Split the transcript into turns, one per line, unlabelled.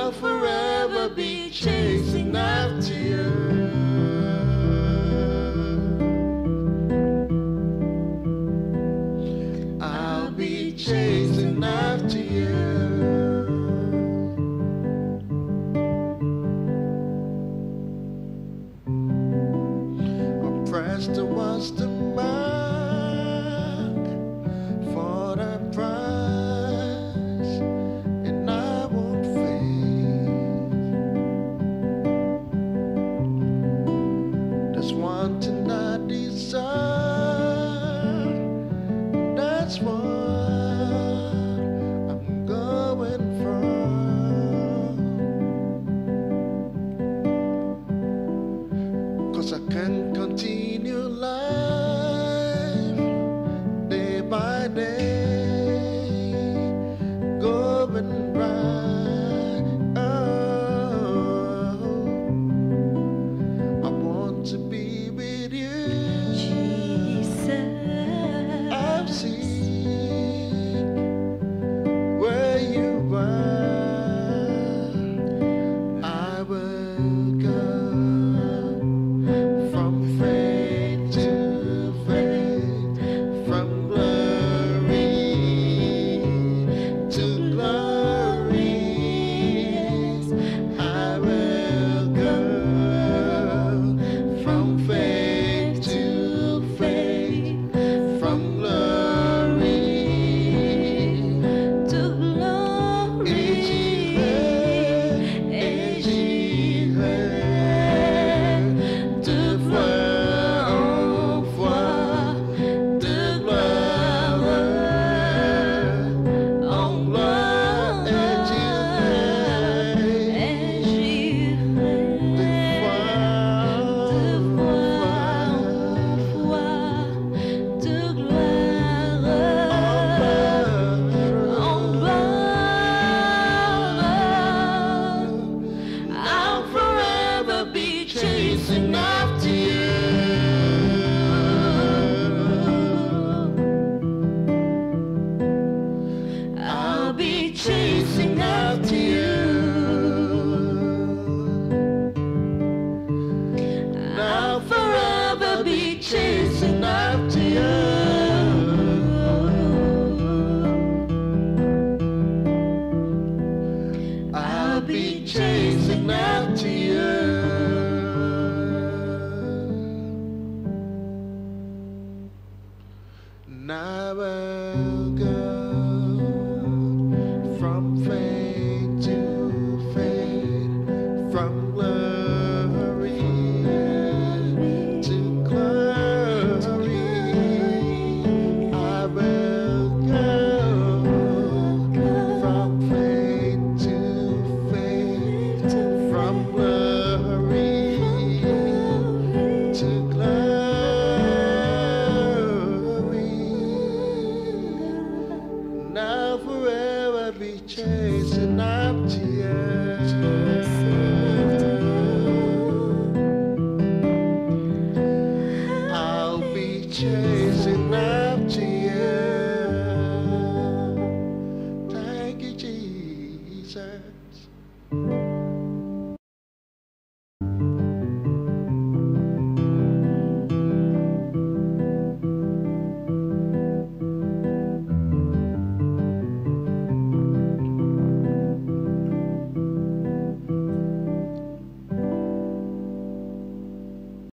I'll forever be chasing after you. I'll be chasing after you. Oppressed was the mark for the prize, and I won't fade. There's one thing I desire, that's what I'm going from. 'Cause I can't continue life day by day, going right. Oh, I want to be with you,
Jesus.
I'm seeing where you are. I will go from faith to faith, from glory to glory. I will go from faith to faith, from glory
To glory.
de fois en fois, de gloire en gloire, et j'irai de fois
De gloire en gloire.
I'll forever be chasing after you. I'll be chasing after you. I'll forever be chasing after you. I'll be chasing after you. And I will go from faith to faith, from glory to glory. I will go from faith to faith, from glory to glory. Now forever be chasing after you. I'll be chasing after you. Thank you, Jesus.